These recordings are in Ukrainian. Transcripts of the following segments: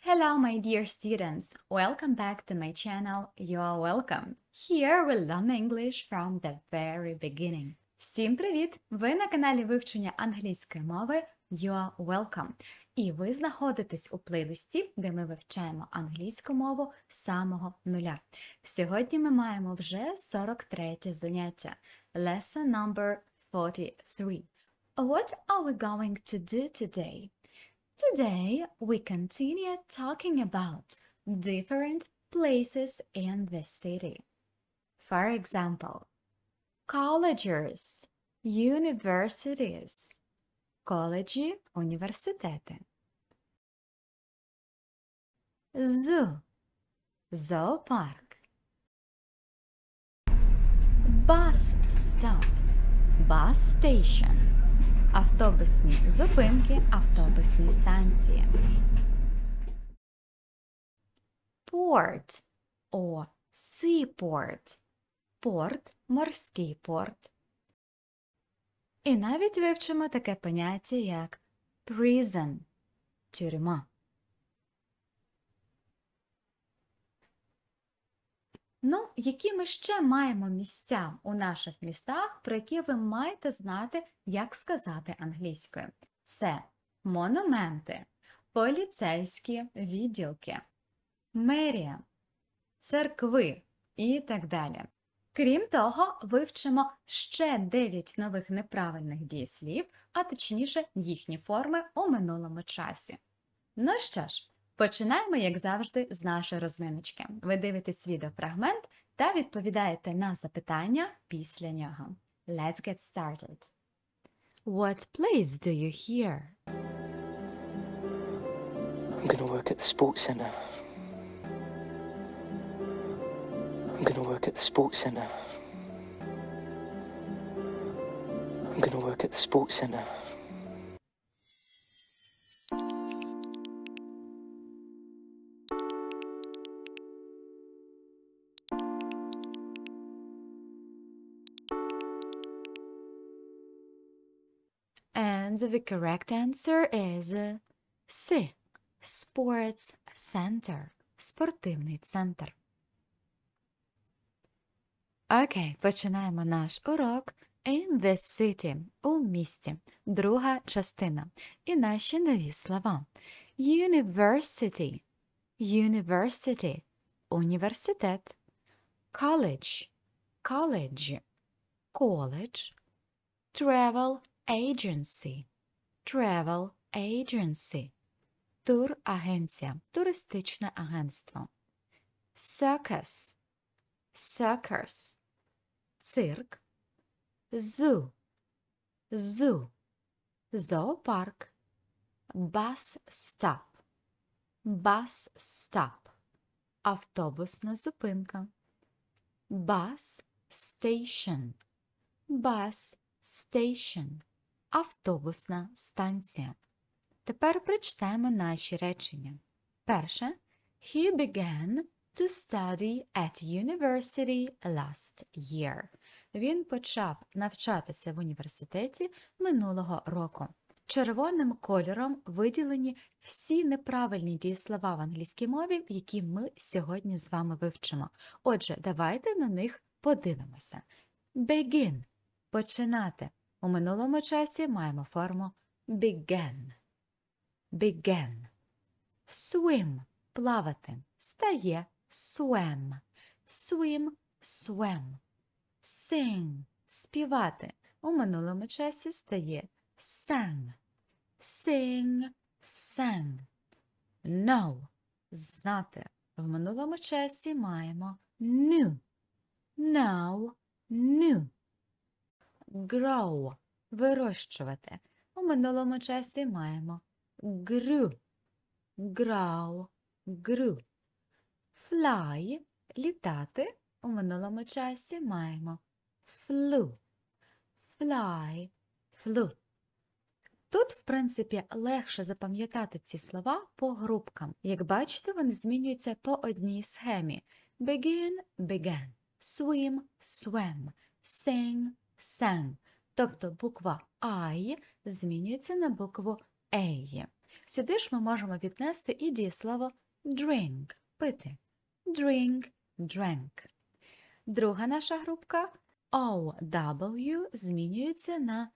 Hello, my dear students. Welcome back to my channel. You are welcome. Here we learn English from the very beginning. Всім привіт! Ви на каналі вивчення англійської мови You are welcome. І ви знаходитесь у плейлисті, де ми вивчаємо англійську мову з самого нуля. Сьогодні ми маємо вже 43 заняття. Lesson number 43. What are we going to do today? Today, we continue talking about different places in the city. For example, colleges, universities, коледжі, університети. Zoo, зоопарк. Bus stop, bus station. Автобусні зупинки, автобусні станції. Port or seaport. Порт – морський порт. І навіть вивчимо таке поняття, як prison – тюрма. Ну, які ми ще маємо місця у наших містах, про які ви маєте знати, як сказати англійською? Це монументи, поліцейські відділки, мерія, церкви і так далі. Крім того, вивчимо ще 9 нових неправильних дієслів, а точніше їхні форми у минулому часі. Ну що ж, починаємо, як завжди, з нашої розминочки. Ви дивитесь відеофрагмент та відповідаєте на запитання після нього. Let's get started. What place do you hear? I'm going to work at the sports centre. I'm going to work at the sports centre. I'm going to work at the sports centre. And the correct answer is C. Sports center. Спортивний центр. Окей, починаємо наш урок in the city. У місті. Друга частина. І наші нові слова. University. University. Університет. College. College. College. Travel agency. Travel agency. Турагенція. Туристичне агентство. Circus. Circus. Цирк. Zoo. Zoo. Зоопарк. Bus stop. Bus stop. Автобусна зупинка. Bus station. Bus station. Автобусна станція. Тепер прочитаємо наші речення. Перше. He began to study at university last year. Він почав навчатися в університеті минулого року. Червоним кольором виділені всі неправильні дієслова в англійській мові, які ми сьогодні з вами вивчимо. Отже, давайте на них подивимося. Begin – починати. У минулому часі маємо форму began. Began. Swim – плавати. Стає swam. Swim – swam. Sing – співати. У минулому часі стає sang. Sing – sang. Know – знати. В минулому часі маємо knew. Know – knew. Grow – вирощувати. У минулому часі маємо grew. Grow – grew. Fly – літати. У минулому часі маємо flew. Fly – flew. Тут, в принципі, легше запам'ятати ці слова по групкам. Як бачите, вони змінюються по одній схемі. Begin – began. Swim – swam. Sing – sang. Тобто буква I змінюється на букву A. Сюди ж ми можемо віднести і дієслово drink – пити. Drink, drank. Друга наша групка OW змінюється на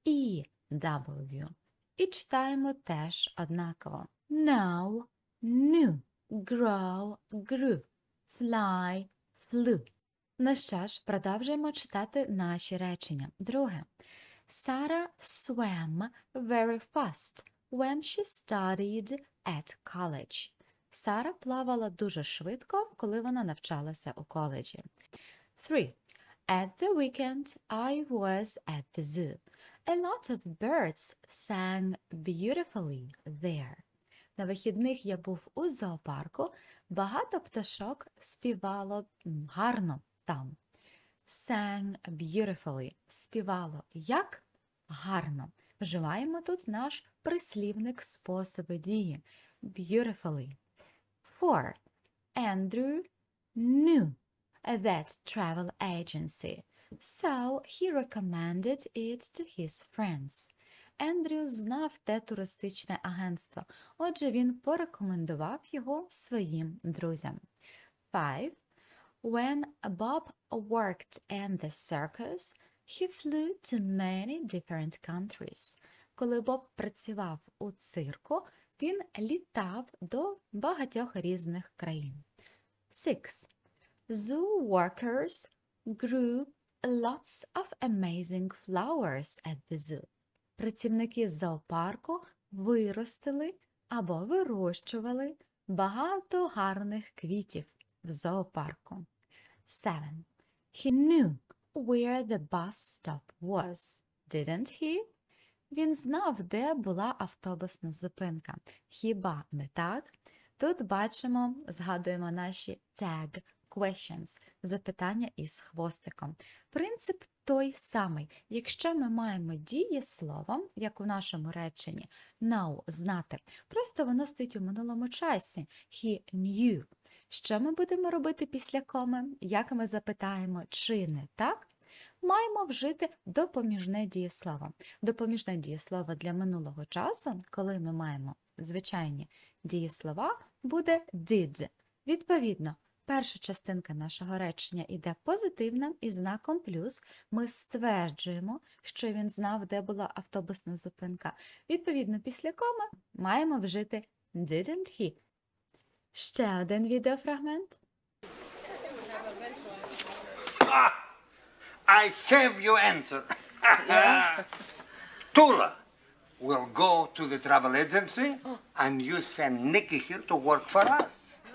EW. І читаємо теж однаково. Know, knew, grow, grew, fly, flew. Ну що ж, продовжуємо читати наші речення. Друге. Sarah swam very fast when she studied at college. Сара плавала дуже швидко, коли вона навчалася у коледжі. 3. At the weekend, I was at the zoo. A lot of birds sang beautifully there. На вихідних я був у зоопарку, багато пташок співало гарно там. Sang beautifully – співало як? Гарно. Вживаємо тут наш прислівник способу дії. Beautifully. 4. Andrew knew that travel agency, so he recommended it to his friends. Ендрю знав те туристичне агентство, отже він порекомендував його своїм друзям. 5. When Bob worked in the circus, he flew to many different countries. Коли Боб працював у цирку, він літав до багатьох різних країн. 6. Zoo workers grew lots of amazing flowers at the zoo. Працівники зоопарку виростили або вирощували багато гарних квітів в зоопарку. 7. He knew where the bus stop was, didn't he? Він знав, де була автобусна зупинка. Хіба не так? Тут бачимо, згадуємо наші tag questions – запитання із хвостиком. Принцип той самий. Якщо ми маємо дієслово, як у нашому реченні know – знати, просто воно стоїть у минулому часі. He knew. Що ми будемо робити після коми? Як ми запитаємо, чи не так? Маємо вжити допоміжне дієслово. Допоміжне дієслово для минулого часу, коли ми маємо звичайні дієслова, буде did. Відповідно, перша частинка нашого речення іде позитивна і знаком плюс. Ми стверджуємо, що він знав, де була автобусна зупинка. Відповідно, після коми маємо вжити didn't he. Ще один відеофрагмент. I have your answer. Tula will go to the travel agency and you send Nikki here to work for us.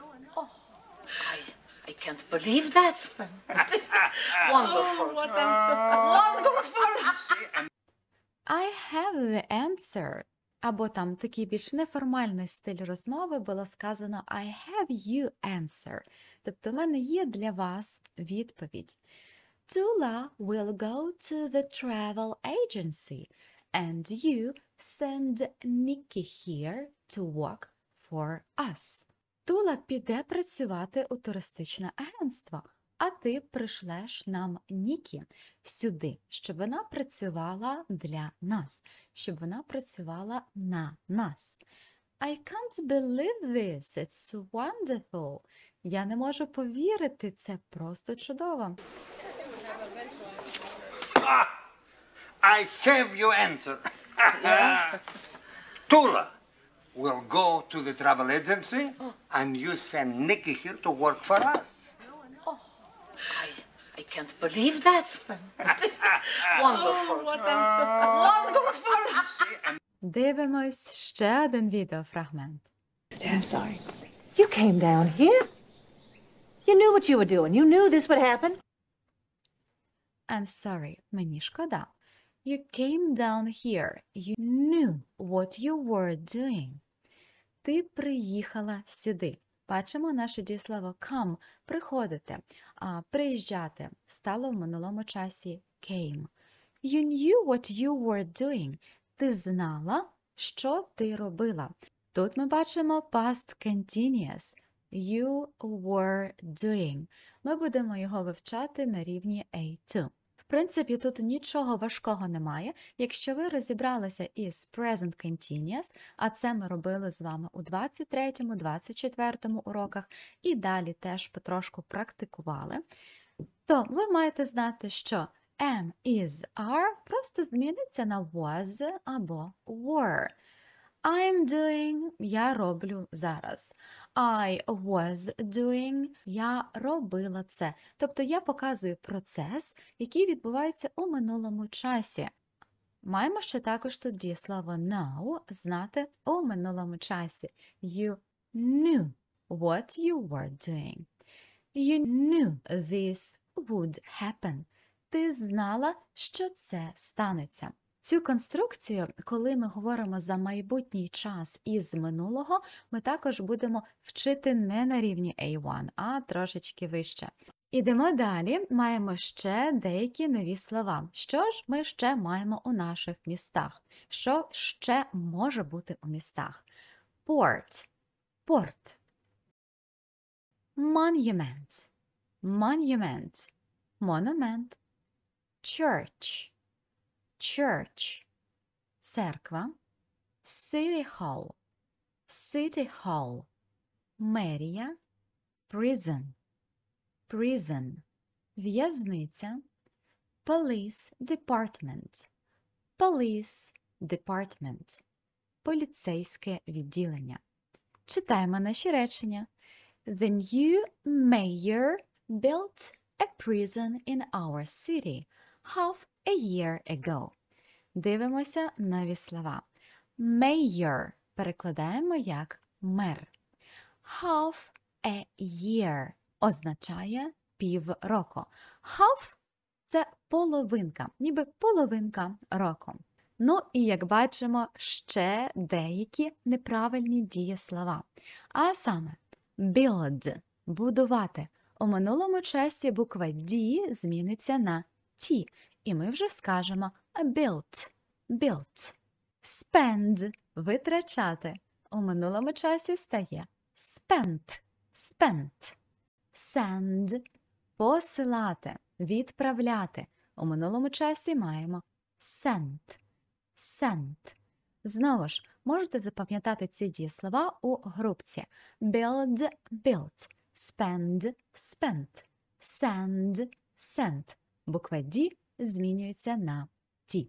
I can't believe that. Wonderful. Wonderful. See, I have the answer. Або там такий більш неформальний стиль розмови було сказано I have you answer. Тобто в мене є для вас відповідь. Tula will go to the travel agency and you send Nikki here to work for us. Тула піде працювати у туристичне агентство, а ти пришлеш нам Нікі сюди, щоб вона працювала для нас, щоб вона працювала на нас. I can't believe this, it's wonderful. Я не можу повірити, це просто чудово. I have your answer. Tula will go to the travel agency and you send Nikki here to work for us. I can't believe that. Wonderful. Wonderful. Дивимось ще один відеофрагмент. I'm sorry. You came down here. You knew what you were doing. You knew this would happen. I'm sorry, мені шкода. You came down here. You knew what you were doing. Ти приїхала сюди. Бачимо наше дієслово come – приходити, а приїжджати стало в минулому часі came. You knew what you were doing. Ти знала, що ти робила. Тут ми бачимо past continuous. You were doing. Ми будемо його вивчати на рівні A2. В принципі, тут нічого важкого немає. Якщо ви розібралися із present continuous, а це ми робили з вами у 23-му, 24-му уроках і далі теж потрошку практикували, то ви маєте знати, що am, is, are просто зміниться на was або were. I'm doing – я роблю зараз. I was doing – я робила це. Тобто я показую процес, який відбувається у минулому часі. Маємо ще також тут дієслово know – знати у минулому часі. You knew what you were doing. You knew this would happen. Ти знала, що це станеться. Цю конструкцію, коли ми говоримо за майбутній час із минулого, ми також будемо вчити не на рівні A1, а трошечки вище. Ідемо далі, маємо ще деякі нові слова. Що ж ми ще маємо у наших містах? Що ще може бути у містах? Port – порт. Monument – monument. Monument. Church – church. Церква. City hall – city hall. Мерія. Prison – prison. В'язниця. Police department – police department. Поліцейське відділення. Читаємо наші речення. The new mayor built a prison in our city half a year ago. Дивимося нові слова. Mayor перекладаємо як мер. Half a year означає півроку. Half – це половинка, ніби половинка року. Ну і, як бачимо, ще деякі неправильні дієслова. А саме build – будувати. У минулому часі буква D зміниться на T, і ми вже скажемо built – built. Spend – витрачати. У минулому часі стає spent – spent. Send – посилати, відправляти. У минулому часі маємо sent – sent. Знову ж, можете запам'ятати ці дієслова у групці. Build – built, spend – spent, send – sent. Буква D змінюється на T.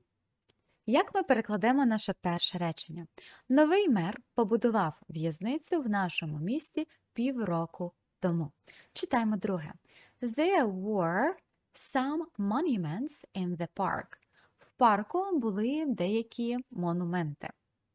Як ми перекладемо наше перше речення? Новий мер побудував в'язницю в нашому місті півроку тому. Читаємо друге. There were some monuments in the park. В парку були деякі монументи.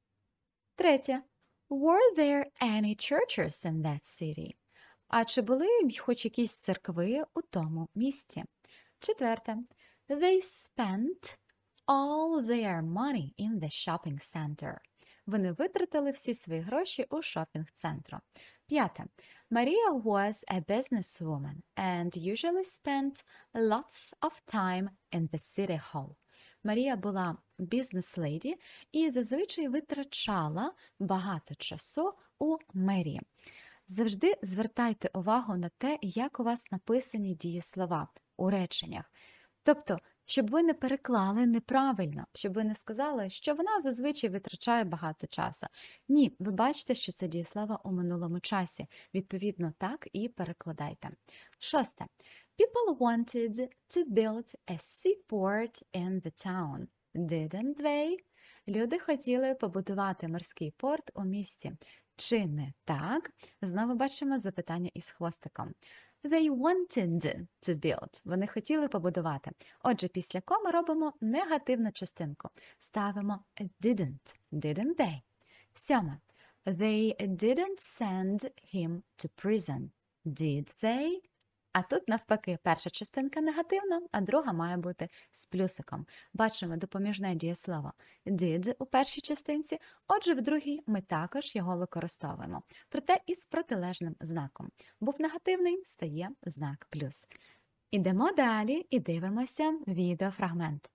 Третє. Were there any churches in that city? А чи були хоч якісь церкви у тому місті? Четверте. They spent all their money in the shopping center. Вони витратили всі свої гроші у шопінг-центру. П'яте. Maria was a businesswoman and usually spent lots of time in the city hall. Марія була бізнес-леді і зазвичай витрачала багато часу у мерії. Завжди звертайте увагу на те, як у вас написані дієслова у реченнях. Тобто, щоб ви не переклали неправильно, щоб ви не сказали, що вона зазвичай витрачає багато часу.Ні, ви бачите, що це дієслова у минулому часі. Відповідно, так і перекладайте. Шосте. People wanted to build a seaport in the town, didn't they? Люди хотіли побудувати морський порт у місті. Чи не так? Знову бачимо запитання із хвостиком. They wanted to build. Вони хотіли побудувати. Отже, після коми робимо негативну частинку. Ставимо didn't. Didn't they? Сьоме. They didn't send him to prison. Did they? А тут, навпаки, перша частинка негативна, а друга має бути з плюсиком. Бачимо допоміжне дієслово did у першій частинці, отже, в другій ми також його використовуємо. Проте із протилежним знаком. Був негативний, стає знак плюс. Ідемо далі і дивимося відеофрагмент.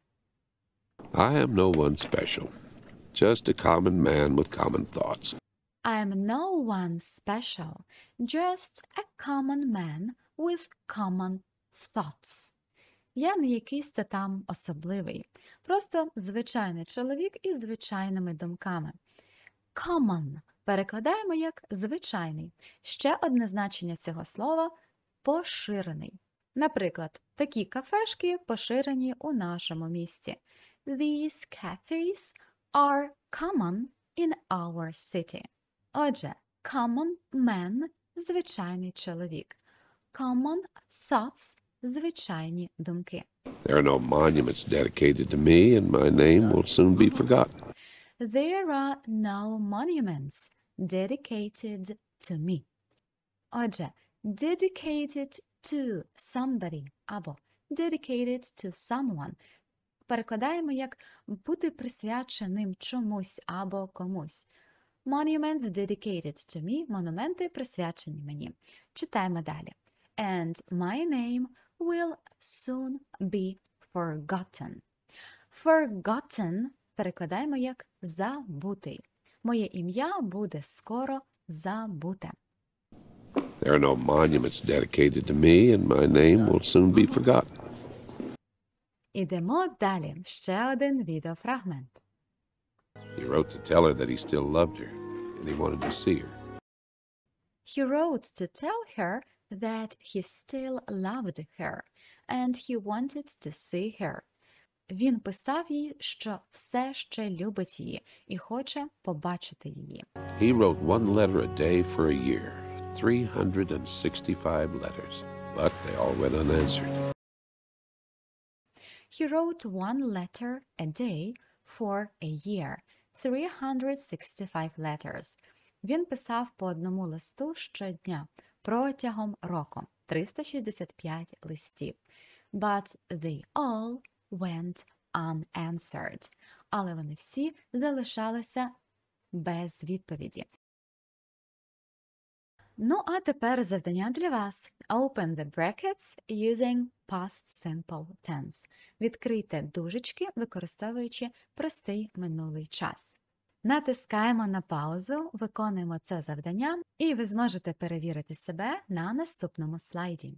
I am no one special, just a common man with common thoughts. I am no one special, just a common man with common thoughts. Я не якийсь та там особливий. Просто звичайний чоловік із звичайними думками. Common перекладаємо як звичайний. Ще одне значення цього слова – поширений. Наприклад, такі кафешки поширені у нашому місті. These cafes are common in our city. Отже, common man – звичайний чоловік. Common thoughts – звичайні думки. There are no monuments dedicated to me, and my name will soon be forgotten. There are no monuments dedicated to me. Отже, dedicated to somebody або dedicated to someone перекладаємо як бути присвяченим чомусь або комусь. Monuments dedicated to me – монументи присвячені мені. Читаємо далі. And my name will soon be forgotten. Forgotten перекладаємо як забутий. Моє ім'я буде скоро забуте. There are no monuments dedicated to me, and my name will soon be forgotten. Ідемо далі. Ще один відеофрагмент. He wrote to tell her that he still loved her, and he wanted to see her. He wrote to tell her that he still loved her, and he wanted to see her. Він писав їй, що все ще любить її і хоче побачити її. He wrote one letter a day for a year, 365 letters, but they all went unanswered. He wrote one letter a day for a year, 365 letters. Він писав по одному листу щодня протягом року, 365 листів. But they all went unanswered. Але вони всі залишалися без відповіді. Ну, а тепер завдання для вас. Open the brackets using past simple tense. Відкрийте дужечки, використовуючи простий минулий час. Натискаємо на паузу, виконуємо це завдання, і ви зможете перевірити себе на наступному слайді.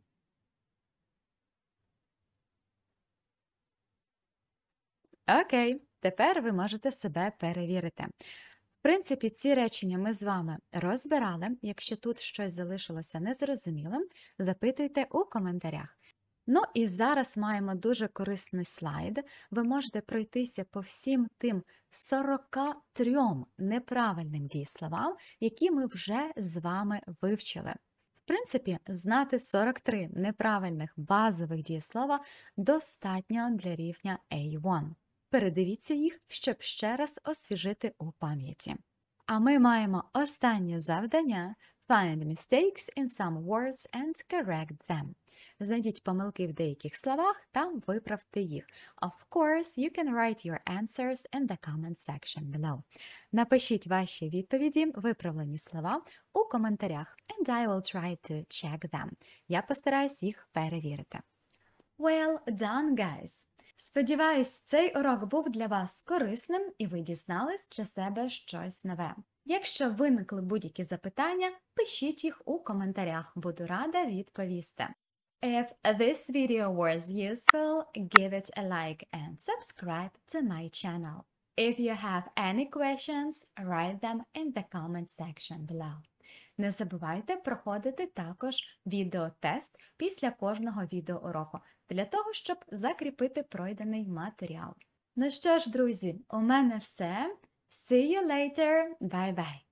Окей, тепер ви можете себе перевірити. В принципі, ці речення ми з вами розбирали. Якщо тут щось залишилося незрозумілим, запитуйте у коментарях. Ну і зараз маємо дуже корисний слайд. Ви можете пройтися по всім тим 43 неправильним дієсловам, які ми вже з вами вивчили. В принципі, знати 43 неправильних базових дієслова достатньо для рівня A1. Передивіться їх, щоб ще раз освіжити у пам'яті. А ми маємо останнє завдання – Find mistakes in some words and correct them. Знайдіть помилки в деяких словах та виправте їх. Of course, you can write your answers in the comment section below. Напишіть ваші відповіді, виправлені слова у коментарях, and I will try to check them. Я постараюсь їх перевірити. Well done, guys! Сподіваюсь, цей урок був для вас корисним і ви дізнались для себе щось нове. Якщо виникли будь-які запитання, пишіть їх у коментарях, буду рада відповісти. If this video was useful, give it a like and subscribe to my channel. If you have any questions, write them in the comment section below. Не забувайте проходити також відеотест після кожного відеоуроку, для того, щоб закріпити пройдений матеріал. Ну що ж, друзі, у мене все. See you later. Bye-bye.